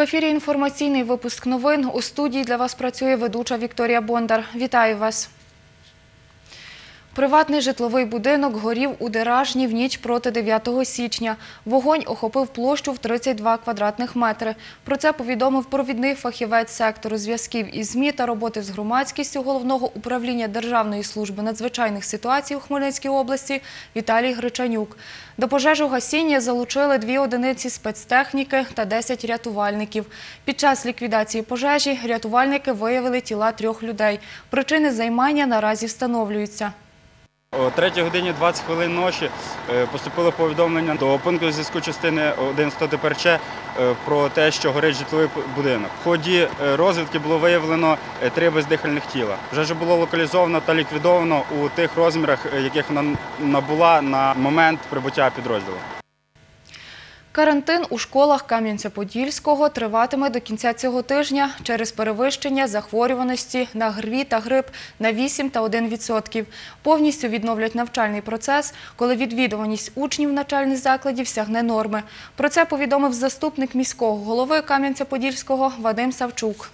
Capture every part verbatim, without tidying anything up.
ефірі інформаційний випуск новин. У студії для вас працює ведуча Вікторія Бондар. Вітаю вас. Приватний житловий будинок горів у Деражні в ніч проти дев'ятого січня. Вогонь охопив площу в тридцять два квадратних метри. Про це повідомив провідний фахівець сектору зв'язків із ЗМІ та роботи з громадськістю Головного управління Державної служби надзвичайних ситуацій у Хмельницькій області Віталій Гречанюк. До пожежогасіння залучили дві одиниці спецтехніки та десять рятувальників. Під час ліквідації пожежі рятувальники виявили тіла трьох людей. Причини займання наразі встановлюються. О третій годині двадцять хвилин ночі поступило повідомлення до пункту зв'язку частини одинадцять Т П Р Ч про те, що горить житловий будинок. В ході розвідки було виявлено три бездихальних тіла. Пожежа було локалізовано та ліквідовано у тих розмірах, яких вона набула на момент прибуття підрозділу. Карантин у школах Кам'янця-Подільського триватиме до кінця цього тижня через перевищення захворюваності на ГРВІ та грип на вісім та один відсоток. Повністю відновлять навчальний процес, коли відвідуваність учнів навчальних закладів сягне норми. Про це повідомив заступник міського голови Кам'янця-Подільського Вадим Савчук.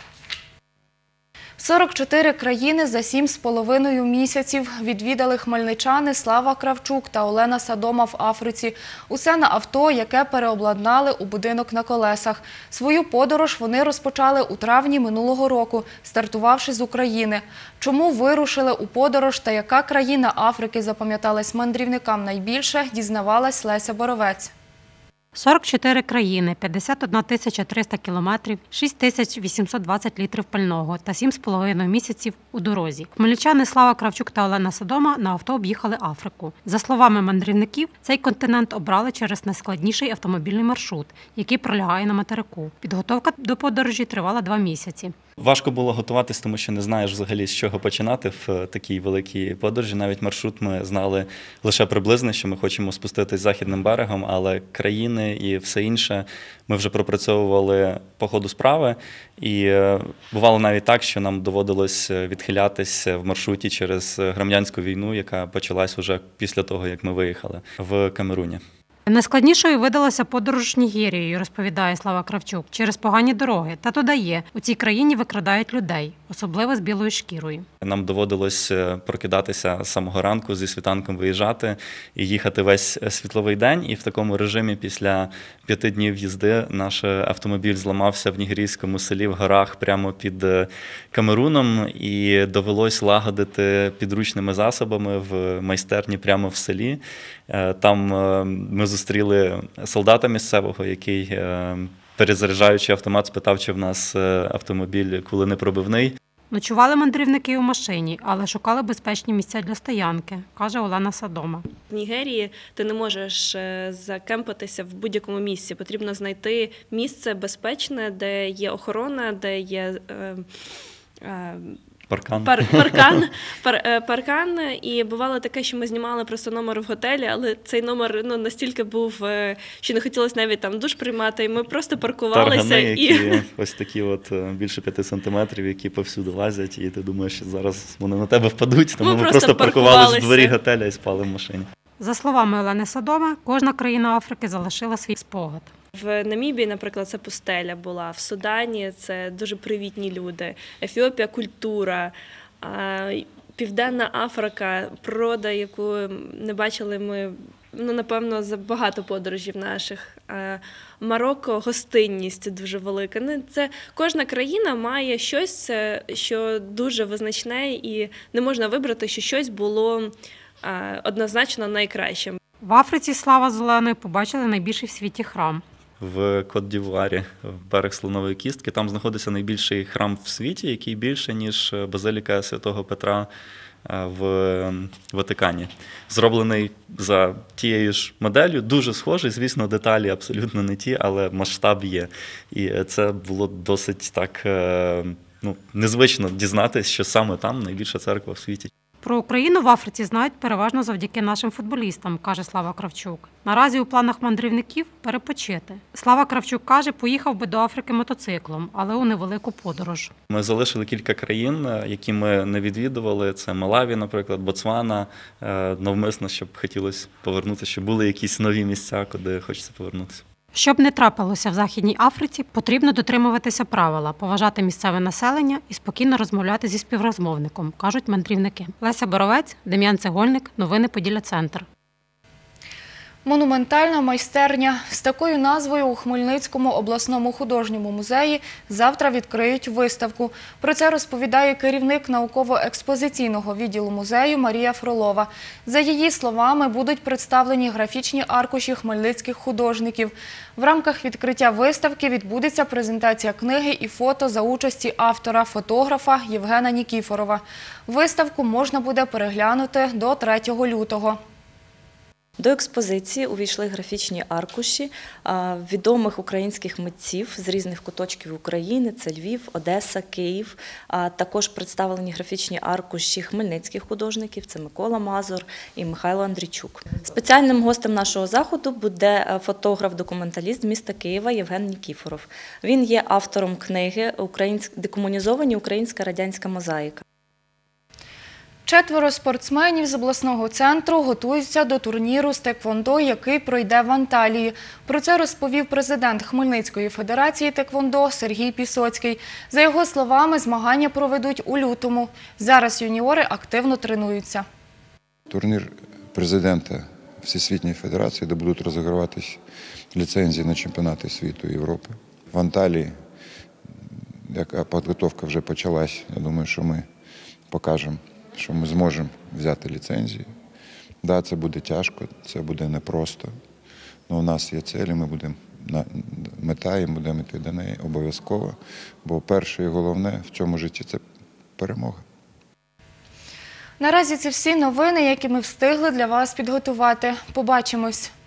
сорок чотири країни за сім з половиною місяців відвідали хмельничани Слава Кравчук та Олена Садома в Африці. Усе на авто, яке переобладнали у будинок на колесах. Свою подорож вони розпочали у травні минулого року, стартувавши з України. Чому вирушили у подорож та яка країна Африки запам'яталась мандрівникам найбільше, дізнавалась Леся Боровець. сорок чотири країни, п'ятдесят одна тисяча триста кілометрів, шість тисяч вісімсот двадцять літрів пального та сім з половиною місяців у дорозі. Хмельничани Слава Кравчук та Олена Садома на авто об'їхали Африку. За словами мандрівників, цей континент обрали через найскладніший автомобільний маршрут, який пролягає на материку. Підготовка до подорожі тривала два місяці. Важко було готуватись, тому що не знаєш взагалі, з чого починати в такій великій подорожі. Навіть маршрут ми знали лише приблизно, що ми хочемо спуститись західним берегом, але країни і все інше ми вже пропрацьовували по ходу справи. І бувало навіть так, що нам доводилось відхилятись в маршруті через громадянську війну, яка почалась вже після того, як ми виїхали в Камеруні. Найскладнішою видалася подорож Нігерією, розповідає Слава Кравчук, через погані дороги. Та додає, у цій країні викрадають людей, особливо з білою шкірою. Нам доводилось прокидатися з самого ранку, зі світанком виїжджати і їхати весь світловий день. І в такому режимі після п'яти днів їзди наш автомобіль зламався в нігерійському селі в горах прямо під Камеруном. І довелось лагодити підручними засобами в майстерні прямо в селі. Там ми зустріли солдата місцевого, який, перезаряджаючи автомат, спитав, чи в нас автомобіль куленепробивний. Ночували мандрівники у машині, але шукали безпечні місця для стоянки, каже Олена Садома. В Нігерії ти не можеш закемпатися в будь-якому місці. Потрібно знайти місце безпечне, де є охорона, де є е, е, Паркан. Пар, паркан, пар, паркан. І бувало таке, що ми знімали просто номер в готелі, але цей номер ну, настільки був, що не хотілося навіть там душ приймати, і ми просто паркувалися. Таргани, і... які ось такі от більше п'яти сантиметрів, які повсюди лазять, і ти думаєш, що зараз вони на тебе впадуть, тому ми, ми просто паркувалися в дворі готеля і спали в машині. За словами Олени Садоми, кожна країна Африки залишила свій спогад. В Намібії, наприклад, це пустеля була, в Судані це дуже привітні люди, Ефіопія – культура, Південна Африка – природа, яку не бачили ми, ну, напевно, за багато подорожів наших. Марокко – гостинність дуже велика. Це кожна країна має щось, що дуже визначне, і не можна вибрати, що щось було однозначно найкращим. В Африці Слава з Оленою побачили найбільший в світі храм. В Кот-д'Івуарі, в берег Слонової Кістки, там знаходиться найбільший храм в світі, який більше, ніж базиліка Святого Петра в Ватикані. Зроблений за тією ж моделлю, дуже схожий, звісно, деталі абсолютно не ті, але масштаб є. І це було досить так, ну, незвично дізнатися, що саме там найбільша церква в світі. Про Україну в Африці знають переважно завдяки нашим футболістам, каже Слава Кравчук. Наразі у планах мандрівників перепочити. Слава Кравчук каже, поїхав би до Африки мотоциклом, але у невелику подорож. Ми залишили кілька країн, які ми не відвідували. Це Малаві, наприклад, Ботсвана. Навмисно, щоб хотілося повернутися, щоб були якісь нові місця, куди хочеться повернутися. Щоб не трапилося в Західній Африці, потрібно дотримуватися правила, поважати місцеве населення і спокійно розмовляти зі співрозмовником, кажуть мандрівники. Леся Боровець, Дем'ян Цегольник, новини Поділля-Центр. Монументальна майстерня. З такою назвою у Хмельницькому обласному художньому музеї завтра відкриють виставку. Про це розповідає керівник науково-експозиційного відділу музею Марія Фролова. За її словами, будуть представлені графічні аркуші хмельницьких художників. В рамках відкриття виставки відбудеться презентація книги і фото за участі автора, фотографа Євгена Нікіфорова. Виставку можна буде переглянути до третього лютого. До експозиції увійшли графічні аркуші відомих українських митців з різних куточків України – це Львів, Одеса, Київ. Також представлені графічні аркуші хмельницьких художників – це Микола Мазур і Михайло Андрійчук. Спеціальним гостем нашого заходу буде фотограф-документаліст міста Києва Євген Нікіфоров. Він є автором книги «Декомунізовані українська радянська мозаїка». Четверо спортсменів з обласного центру готуються до турніру з теквондо, який пройде в Анталії. Про це розповів президент Хмельницької федерації теквондо Сергій Пісоцький. За його словами, змагання проведуть у лютому. Зараз юніори активно тренуються. Турнір президента Всесвітньої федерації, де будуть розіграватись ліцензії на чемпіонати світу і Європи. В Анталії, яка підготовка вже почалась, я думаю, що ми покажемо, що ми зможемо взяти ліцензію. Да, це буде тяжко, це буде непросто. Але у нас є цілі, ми будемо мета і будемо йти до неї обов'язково. Бо перше і головне в цьому житті – це перемога. Наразі це всі новини, які ми встигли для вас підготувати. Побачимось!